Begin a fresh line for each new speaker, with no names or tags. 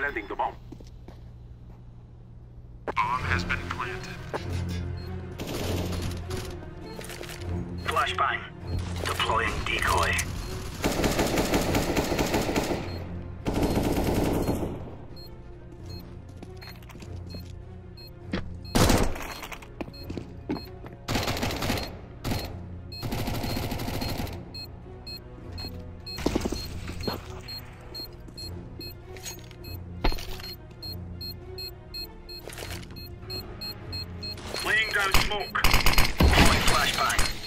Planting the bomb.
Bomb has been planted.
Flashbang. Deploying decoy. Laying down smoke. Deploying flashbang.